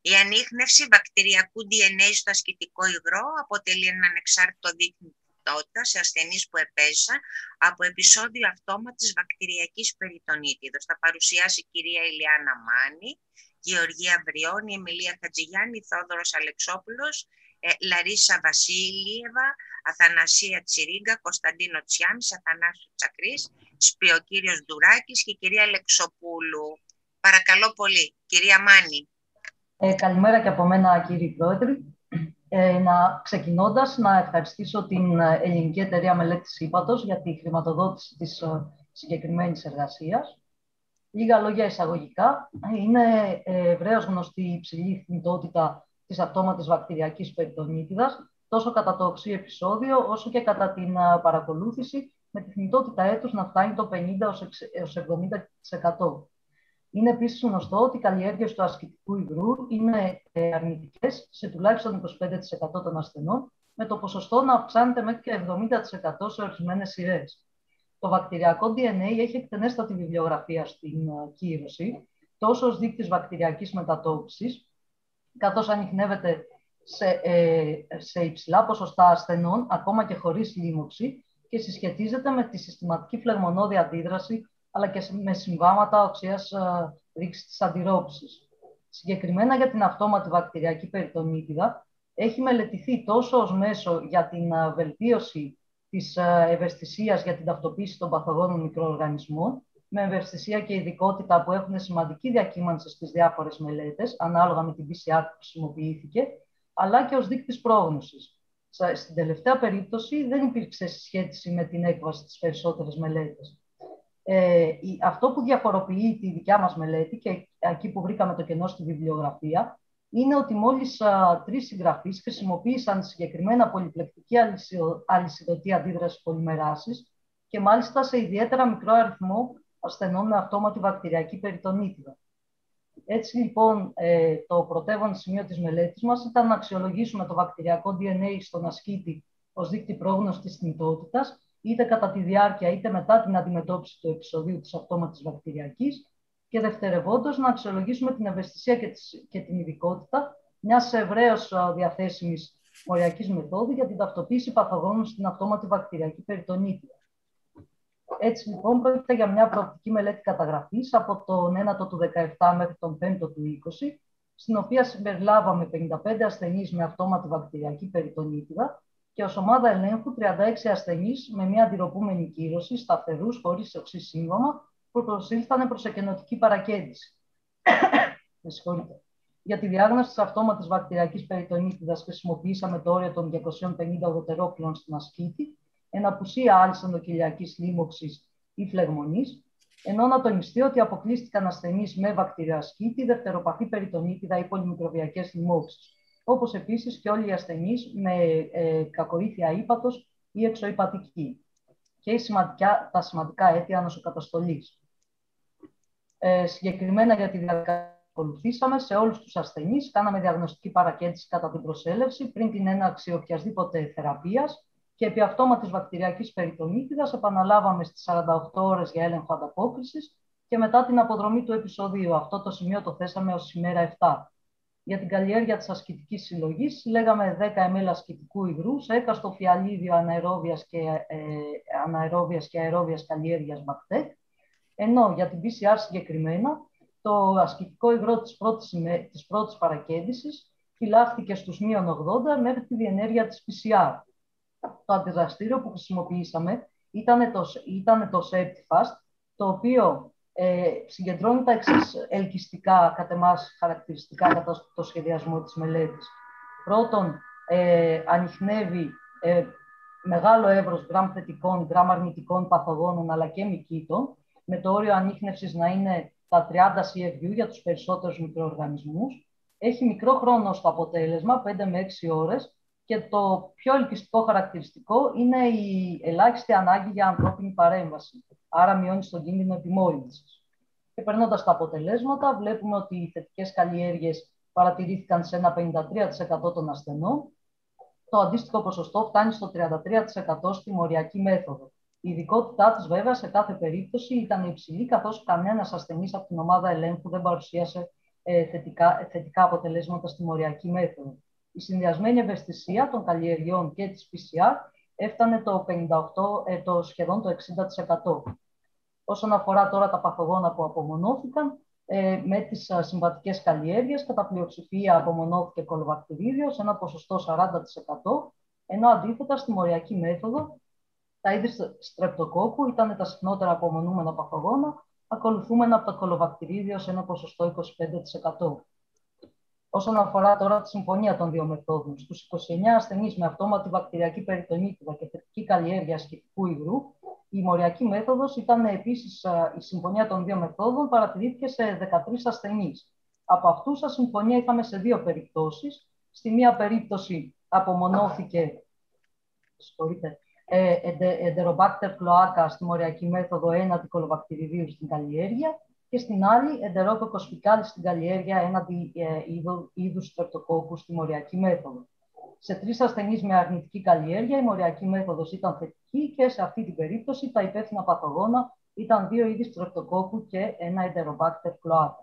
Η ανίχνευση βακτηριακού DNA στο ασκητικό υγρό αποτελεί έναν ανεξάρτητο δείκτη ταυτότητας σε ασθενείς που επέζησαν από επεισόδιο αυτόματης βακτηριακής περιτονίτιδος. Θα παρουσιάσει η κυρία Ηλιάνα Μάνη, Γεωργία Βριώνη, Εμιλία Χατζηγιάννη, Θόδωρος Αλεξόπουλος, Λαρίσα Βασίλειεβα, Αθανασία Τσιρίγκα, Κωνσταντίνο Τσιάμις, Αθανάσιο Τσακρής, Σπιοκύριος Ντουράκης και η κυρία Λεξοπούλου. Παρακαλώ πολύ, κυρία Μάνη. Καλημέρα και από μένα, κύριε Πρόεδρε. Ξεκινώντας, να ευχαριστήσω την Ελληνική Εταιρεία Μελέτης Ύπατος για τη χρηματοδότηση της συγκεκριμένης εργασίας. Λίγα λόγια εισαγωγικά. Είναι ευρέως γνωστή η υψηλή θνητότητα της αυτόματης βακτηριακής περιτονίτιδας, τόσο κατά το οξύ επεισόδιο, όσο και κατά την παρακολούθηση, με τη θνητότητα έτους να φτάνει το 50-70%. Είναι επίσης γνωστό ότι οι καλλιέργειες του ασκητικού υγρού είναι αρνητικές σε τουλάχιστον 25% των ασθενών, με το ποσοστό να αυξάνεται μέχρι και 70% σε ορισμένες σειρές. Το βακτηριακό DNA έχει εκτενέστατη βιβλιογραφία στην κύρωση, τόσο ως δείκτης βακτηριακής μετατόπισης, καθώς ανιχνεύεται σε υψηλά ποσοστά ασθενών, ακόμα και χωρίς λίμωξη, και συσχετίζεται με τη συστηματική φλεγμονώδη αντίδραση, αλλά και με συμβάματα οξείας ρήξης της αντιρρόπησης. Συγκεκριμένα για την αυτόματη βακτηριακή περιτονίτιδα, έχει μελετηθεί τόσο ως μέσο για την βελτίωση της ευαισθησίας για την ταυτοποίηση των παθογόνων μικροοργανισμών, με ευαισθησία και ειδικότητα που έχουν σημαντική διακύμανση στις διάφορες μελέτες, ανάλογα με την PCR που χρησιμοποιήθηκε, αλλά και ως δείκτης πρόγνωσης. Στην τελευταία περίπτωση δεν υπήρξε συσχέτιση με την έκβαση στις περισσότερες μελέτες. Αυτό που διαφοροποιεί τη δικιά μας μελέτη και εκεί που βρήκαμε το κενό στη βιβλιογραφία είναι ότι μόλις 3 συγγραφείς χρησιμοποίησαν συγκεκριμένα πολυπλεκτική αλυσιδωτή αντίδραση πολυμεράσης και μάλιστα σε ιδιαίτερα μικρό αριθμό ασθενών με αυτόματη βακτηριακή περιτονίτιδα. Έτσι λοιπόν το πρωτεύον σημείο της μελέτης μας ήταν να αξιολογήσουμε το βακτηριακό DNA στον ασκήτη ως δείκτη πρόγνωσης της θνητότητας, είτε κατά τη διάρκεια είτε μετά την αντιμετώπιση του επεισοδίου της αυτόματης βακτηριακής, και δευτερευόντως να αξιολογήσουμε την ευαισθησία και την ειδικότητα μιας ευρέως διαθέσιμης μοριακής μεθόδου για την ταυτοποίηση παθογόνων στην αυτόματη βακτηριακή περιτονίτιδα. Έτσι λοιπόν πρόκειται για μια προοπτική μελέτη καταγραφής από τον 1ο του 17 μέχρι τον 5ο του 20, στην οποία συμπεριλάβαμε 55 ασθενείς με αυτόματη βακτηριακή περιτονίτιδα και ως ομάδα ελέγχου 36 ασθενείς με μια αντιρροπούμενη κύρωση, σταθερούς, χωρίς οξύ σύμβαμα, που προσήλθαν προς εκενωτική παρακέντηση. Για τη διάγνωση της αυτόματης βακτηριακής περιτονίτιδας χρησιμοποιήσαμε το όριο των 250 οδοτερόκλων στην ασκήτη, εν απουσία άλλης ενδοκυλιακής λίμωξης ή φλεγμονής, ενώ να τονιστεί ότι αποκλείστηκαν ασθενείς με βακτηριοασκήτη, δευτεροπαθή περιτονίτιδα ή πολυμικροβιακές λοιμώξεις, όπως επίσης και όλοι οι ασθενείς με κακοήθεια ύπατος ή εξωυπατική και τα σημαντικά αίτια νοσοκαταστολής. Συγκεκριμένα για τη διαδικασία που ακολουθήσαμε, σε όλους τους ασθενείς κάναμε διαγνωστική παρακέντηση κατά την προσέλευση πριν την έναρξη οποιασδήποτε θεραπείας και επί αυτόματης βακτηριακής περιτονίτιδας επαναλάβαμε στις 48 ώρες για έλεγχο ανταπόκρισης και μετά την αποδρομή του επεισοδίου. Αυτό το σημείο το θέσαμε ως ημέρα 7. Για την καλλιέργεια της ασκητικής συλλογής συλλέγαμε 10 ml ασκητικού υγρού σε έκαστο φιαλίδιο αναερόβιας και αερόβιας καλλιέργειας BACTEC, ενώ για την PCR συγκεκριμένα το ασκητικό υγρό της πρώτης παρακέντησης φυλάχθηκε στους -80 μέχρι τη διενέργεια της PCR. Το αντιδραστήριο που χρησιμοποιήσαμε ήταν το SafetyFast, το οποίο συγκεντρώνει τα εξής ελκυστικά κατ' εμάς χαρακτηριστικά κατά το σχεδιασμό της μελέτης. Πρώτον, ανιχνεύει μεγάλο εύρος γκραμ θετικών, γκραμ αρνητικών παθογόνων αλλά και μυκήτων, με το όριο ανίχνευσης να είναι τα 30 CFU για τους περισσότερους μικροοργανισμούς. Έχει μικρό χρόνο στο αποτέλεσμα, 5 με 6 ώρες, και το πιο ελκυστικό χαρακτηριστικό είναι η ελάχιστη ανάγκη για ανθρώπινη παρέμβαση. Άρα μειώνει τον κίνδυνο επιμόλυνσης. Και περνώντας τα αποτελέσματα, βλέπουμε ότι οι θετικές καλλιέργειες παρατηρήθηκαν σε ένα 53% των ασθενών. Το αντίστοιχο ποσοστό φτάνει στο 33% στη μοριακή μέθοδο. Η ειδικότητά της, βέβαια, σε κάθε περίπτωση ήταν υψηλή, καθώς κανένας ασθενής από την ομάδα ελέγχου δεν παρουσίασε θετικά αποτελέσματα στη μοριακή μέθοδο. Η συνδυασμένη ευαισθησία των καλλιεργειών και της PCR έφτανε το σχεδόν το 60%. Όσον αφορά τώρα τα παθογόνα που απομονώθηκαν, με τις συμβατικές καλλιέργειες, κατά πλειοψηφία απομονώθηκε κολοβακτηρίδιο σε ένα ποσοστό 40%, ενώ αντίθετα στη μοριακή μέθοδο τα είδη στρεπτοκόκκου ήταν τα συχνότερα απομονούμενα παθογόνα, ακολουθούμενα από το κολοβακτηρίδιο σε ένα ποσοστό 25%. Όσον αφορά τώρα τη συμφωνία των δύο μεθόδων, στους 29 ασθενείς με αυτόματη βακτηριακή περιτονίτιδα και θετική καλλιέργεια σχετικού υγρού, η μοριακή μέθοδος ήταν επίσης η συμφωνία των δύο μεθόδων, παρατηρήθηκε σε 13 ασθενείς. Από αυτούς, η συμφωνία είχαμε σε δύο περιπτώσεις. Στη μία περίπτωση απομονώθηκε Enterobacter cloaca στη μοριακή μέθοδο έναντι κολοβακτηριδίου στην καλλιέργεια και στην άλλη Enterococcus faecalis στην καλλιέργεια έναντι είδους στρεπτοκόκκου στη μοριακή μέθοδο. Σε 3 ασθενείς με αρνητική καλλιέργεια η μοριακή μέθοδος ήταν θετική και σε αυτή την περίπτωση τα υπεύθυνα παθογόνα ήταν 2 είδη στρεπτοκόκκου και ένα Enterobacter cloaca.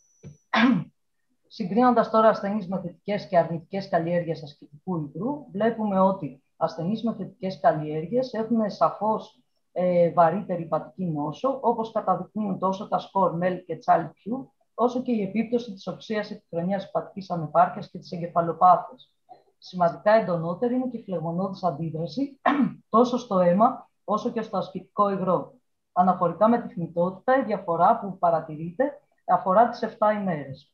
Συγκρίνοντας τώρα ασθενείς με θετικές και αρνητικές καλλιέργειες ασκητικού υγρού, βλέπουμε ότι ασθενείς με θετικές καλλιέργειες έχουν σαφώς βαρύτερη υπατική νόσο, όπως καταδεικνύουν τόσο τα σκορ MEL και Child-Pugh, όσο και η επίπτωση της οξείας επιχρονίας υπατικής ανεπάρκειας και της εγκεφαλοπάθειας. Σημαντικά εντονότερη είναι και η φλεγμονώδης αντίδραση τόσο στο αίμα όσο και στο ασκητικό υγρό. Αναφορικά με τη θνητότητα, η διαφορά που παρατηρείται αφορά τις 7 ημέρες.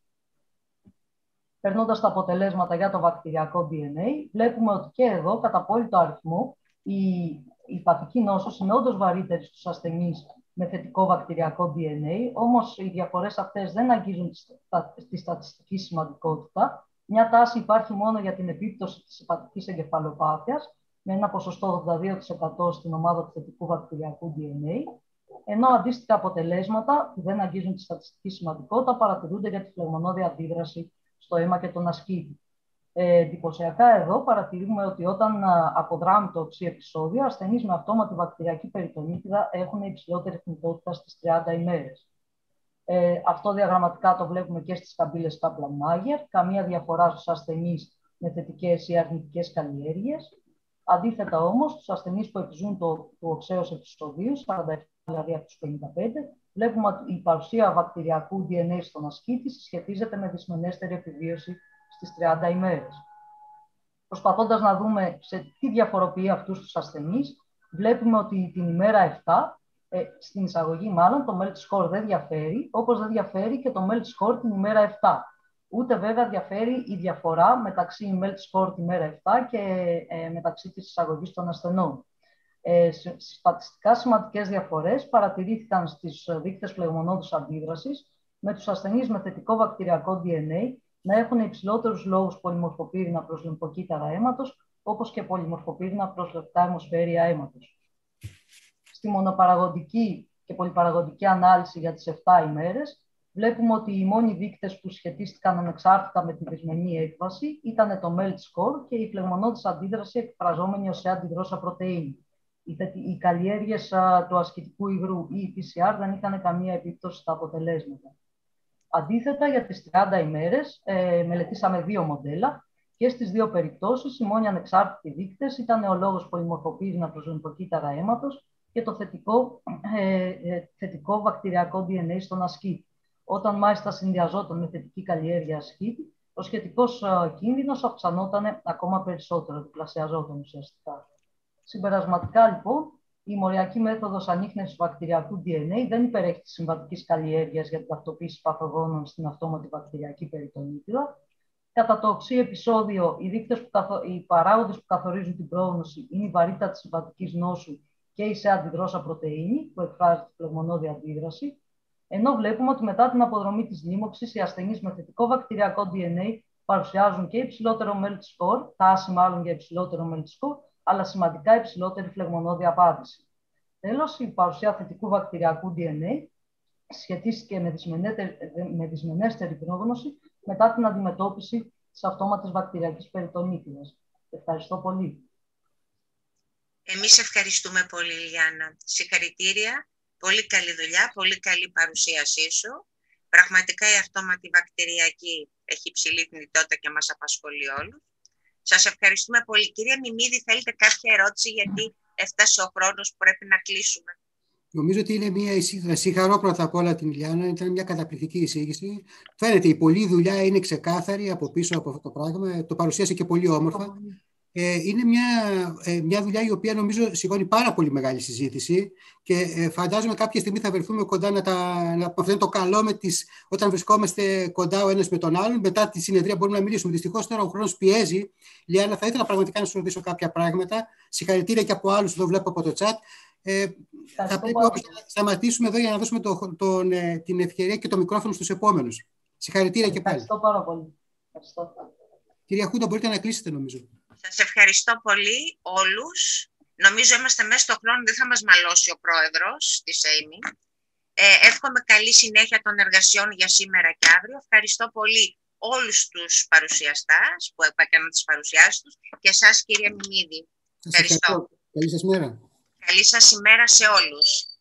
Περνώντας τα αποτελέσματα για το βακτηριακό DNA, βλέπουμε ότι και εδώ, κατά απόλυτο αριθμό, η υπατική νόσος είναι όντως βαρύτερη στους ασθενείς με θετικό βακτηριακό DNA, όμως οι διαφορές αυτές δεν αγγίζουν τη στατιστική σημαντικότητα. Μια τάση υπάρχει μόνο για την επίπτωση της υπατικής εγκεφαλοπάθειας, με ένα ποσοστό 82% στην ομάδα του θετικού βακτηριακού DNA, ενώ αντίστοιχα αποτελέσματα που δεν αγγίζουν τη στατιστική σημαντικότητα παρατηρούνται για τη φλεγμονώδη αντίδραση στο αίμα και τον ασκήτη. Εντυπωσιακά εδώ παρατηρούμε ότι όταν αποδράμει το οξύ επεισόδιο, ασθενείς με αυτόματη βακτηριακή περιτονίτιδα έχουν υψηλότερη θνητότητα στις 30 ημέρες. Αυτό διαγραμματικά το βλέπουμε και στις καμπύλες Kaplan-Meier, καμία διαφορά στους ασθενείς με θετικές ή αρνητικές καλλιέργειες. Αντίθετα όμως, στους ασθενείς που επιζούν του οξέως επεισοδίου, 47 δηλαδή από τους 55, βλέπουμε ότι η παρουσία βακτηριακού DNA στον ασκήτη συσχετίζεται με δυσμενέστερη επιβίωση στις 30 ημέρες. Προσπαθώντας να δούμε σε τι διαφοροποιεί αυτούς τους ασθενείς, βλέπουμε ότι την ημέρα 7, στην εισαγωγή μάλλον, το MELT score δεν διαφέρει, όπως δεν διαφέρει και το MELT score την ημέρα 7. Ούτε βέβαια διαφέρει η διαφορά μεταξύ MELT score την ημέρα 7 και μεταξύ της εισαγωγής των ασθενών. Στατιστικά σημαντικές διαφορές παρατηρήθηκαν στις δείκτες φλεγμονώδους αντίδρασης, με τους ασθενείς με θετικό βακτηριακό DNA να έχουν υψηλότερους λόγους πολυμορφοπύρηνα προς λιμφοκύτταρα αίματος, όπως και πολυμορφοπύρηνα προς λεπτά αιμοσφαίρια αίματος. Στη μονοπαραγωγική και πολυπαραγωγική ανάλυση για τις 7 ημέρες, βλέπουμε ότι οι μόνοι δείκτες που σχετίστηκαν ανεξάρτητα με τη δυσμενή έκβαση ήταν το MELT score και η φλεγμονώδης αντίδραση εκφραζόμενη ως σε αντιδρώσα πρωτεΐνη. Οι καλλιέργειες του ασκητικού υγρού ή η PCR δεν είχαν καμία επίπτωση στα αποτελέσματα. Αντίθετα, για τις 30 ημέρες μελετήσαμε 2 μοντέλα και στις 2 περιπτώσεις οι μόνοι ανεξάρτητοι δείκτες ήταν ο λόγος πολυμορφοπύρηνα προς λιμφοκύτταρα αίματος και το θετικό βακτηριακό DNA στον ασκήτη. Όταν μάλιστα συνδυαζόταν με θετική καλλιέργεια ασκήτη, ο σχετικός κίνδυνος αυξανόταν ακόμα περισσότερο, διπλασιαζόταν ουσιαστικά. Συμπερασματικά, λοιπόν, η μοριακή μέθοδος ανίχνευσης βακτηριακού DNA δεν υπερέχει της συμβατικής καλλιέργειας για την ταυτοποίηση παθογόνων στην αυτόματη βακτηριακή περιτονίτιδα. Κατά το οξύ επεισόδιο, οι παράγοντες που καθορίζουν την πρόγνωση είναι η βαρύτητα της συμβατικής νόσου και η σε αντιδρώσα πρωτεΐνη, που εκφράζει τη φλεγμονώδη αντίδραση. Ενώ βλέπουμε ότι μετά την αποδρομή της λίμωξης, οι ασθενείς με θετικό βακτηριακό DNA παρουσιάζουν και υψηλότερο MELT score, τάση μάλλον για υψηλότερο MELT score, αλλά σημαντικά υψηλότερη φλεγμονώδη απάντηση. Τέλος, η παρουσία θετικού βακτηριακού DNA σχετίστηκε με δυσμενέστερη πρόγνωση μετά την αντιμετώπιση της αυτόματης βακτηριακής περιτονίτιδας. Ευχαριστώ πολύ. Εμείς ευχαριστούμε πολύ, Λιάννα. Συγχαρητήρια. Πολύ καλή δουλειά, πολύ καλή παρουσίασή σου. Πραγματικά η αυτόματη βακτηριακή έχει υψηλή θνητότητα και μας απασχολεί όλους. Σας ευχαριστούμε πολύ. Κυρία Μιμίδη, θέλετε κάποια ερώτηση, γιατί έφτασε ο χρόνος που πρέπει να κλείσουμε? Νομίζω ότι είναι μια συγχαρώ πρώτα απ' όλα την Ηλιάνα, ήταν μια καταπληκτική εισήγηση. Φαίνεται η πολλή δουλειά είναι ξεκάθαρη από πίσω από αυτό το πράγμα, το παρουσίασε και πολύ όμορφα. Είναι μια δουλειά η οποία νομίζω σηκώνει πάρα πολύ μεγάλη συζήτηση και φαντάζομαι κάποια στιγμή θα βρεθούμε κοντά αυτό είναι το καλό όταν βρισκόμαστε κοντά ο ένας με τον άλλον. Μετά τη συνεδρία μπορούμε να μιλήσουμε. Δυστυχώς τώρα ο χρόνος πιέζει. Λιάννα, θα ήθελα πραγματικά να σου ρωτήσω κάποια πράγματα. Συγχαρητήρια και από άλλους, εδώ βλέπω από το chat. Θα πρέπει όμως να σταματήσουμε εδώ για να δώσουμε την ευκαιρία και το μικρόφωνο στους επόμενους. Συγχαρητήρια και πάλι. Ευχαριστώ πάρα πολύ. Ευχαριστώ. Κυρία Χούντα, μπορείτε να κλείσετε νομίζω. Σας ευχαριστώ πολύ όλους. Νομίζω είμαστε μέσα στο χρόνο, δεν θα μας μαλώσει ο πρόεδρος της ΕΙΜΗ. Εύχομαι καλή συνέχεια των εργασιών για σήμερα και αύριο. Ευχαριστώ πολύ όλους τους παρουσιαστές που έκαναν τις παρουσιάσεις τους και εσάς, κυρία Μιμίδη. Ευχαριστώ. Καλή σας μέρα. Καλή σας ημέρα σε όλους.